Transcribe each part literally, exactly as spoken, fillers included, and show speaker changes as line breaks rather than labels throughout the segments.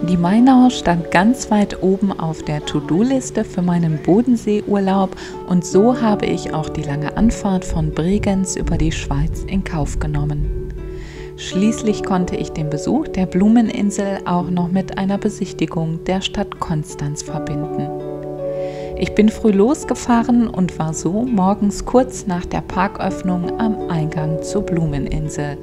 Die Mainau stand ganz weit oben auf der To-Do-Liste für meinen Bodenseeurlaub und so habe ich auch die lange Anfahrt von Bregenz über die Schweiz in Kauf genommen. Schließlich konnte ich den Besuch der Blumeninsel auch noch mit einer Besichtigung der Stadt Konstanz verbinden. Ich bin früh losgefahren und war so morgens kurz nach der Parköffnung am Eingang zur Blumeninsel.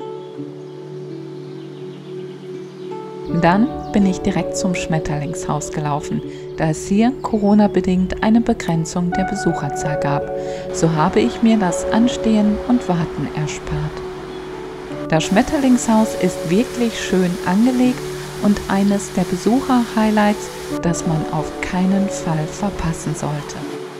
Dann bin ich direkt zum Schmetterlingshaus gelaufen, da es hier Corona-bedingt eine Begrenzung der Besucherzahl gab. So habe ich mir das Anstehen und Warten erspart. Das Schmetterlingshaus ist wirklich schön angelegt und eines der Besucher-Highlights, das man auf keinen Fall verpassen sollte.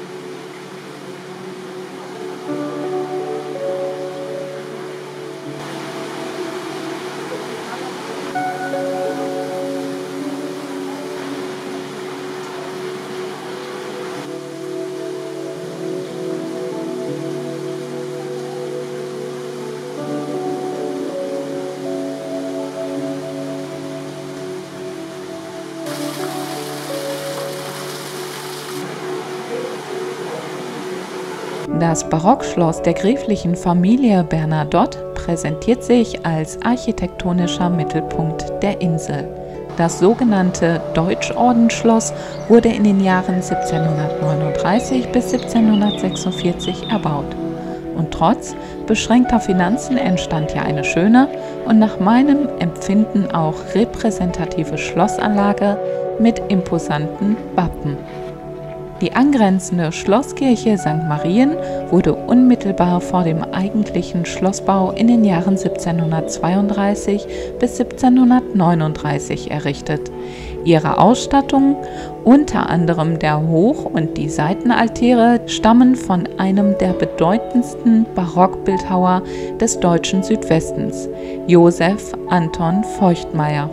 Das Barockschloss der gräflichen Familie Bernadotte präsentiert sich als architektonischer Mittelpunkt der Insel. Das sogenannte Deutschordensschloss wurde in den Jahren siebzehnhundertneununddreißig bis siebzehnhundertsechsundvierzig erbaut. Und trotz beschränkter Finanzen entstand hier eine schöne und nach meinem Empfinden auch repräsentative Schlossanlage mit imposanten Wappen. Die angrenzende Schlosskirche Sankt Marien wurde unmittelbar vor dem eigentlichen Schlossbau in den Jahren siebzehnhundertzweiunddreißig bis siebzehnhundertneununddreißig errichtet. Ihre Ausstattung, unter anderem der Hoch- und die Seitenaltäre, stammen von einem der bedeutendsten Barockbildhauer des deutschen Südwestens, Joseph Anton Feuchtmayer.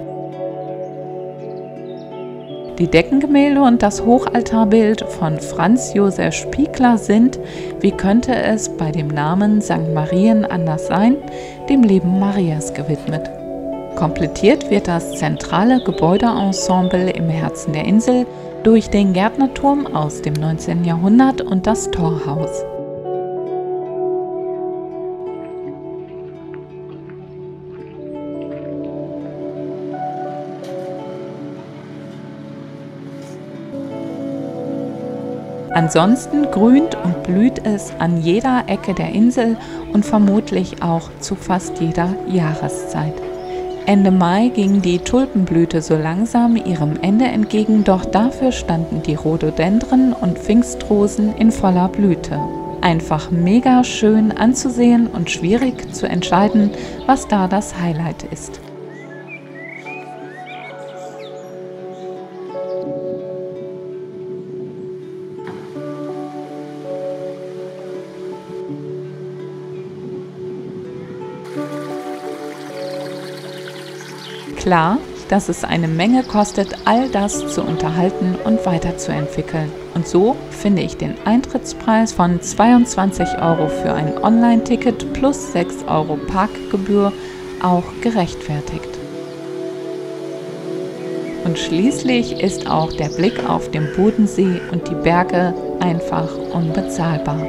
Die Deckengemälde und das Hochaltarbild von Franz Josef Spiegler sind, wie könnte es bei dem Namen Sankt Marien anders sein, dem Leben Marias gewidmet. Komplettiert wird das zentrale Gebäudeensemble im Herzen der Insel durch den Gärtnerturm aus dem neunzehnten Jahrhundert und das Torhaus. Ansonsten grünt und blüht es an jeder Ecke der Insel und vermutlich auch zu fast jeder Jahreszeit. Ende Mai ging die Tulpenblüte so langsam ihrem Ende entgegen, doch dafür standen die Rhododendren und Pfingstrosen in voller Blüte. Einfach mega schön anzusehen und schwierig zu entscheiden, was da das Highlight ist. Klar, dass es eine Menge kostet, all das zu unterhalten und weiterzuentwickeln. Und so finde ich den Eintrittspreis von zweiundzwanzig Euro für ein Online-Ticket plus sechs Euro Parkgebühr auch gerechtfertigt. Und schließlich ist auch der Blick auf den Bodensee und die Berge einfach unbezahlbar.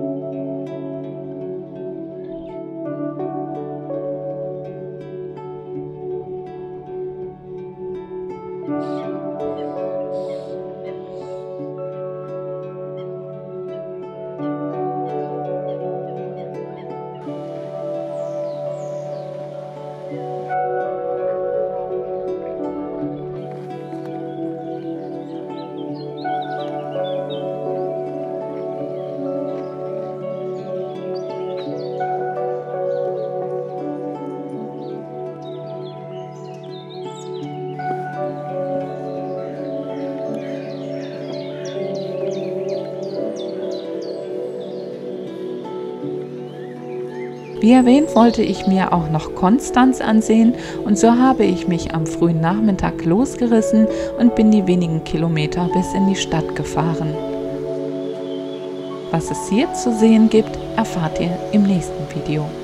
Wie erwähnt, wollte ich mir auch noch Konstanz ansehen und so habe ich mich am frühen Nachmittag losgerissen und bin die wenigen Kilometer bis in die Stadt gefahren. Was es hier zu sehen gibt, erfahrt ihr im nächsten Video.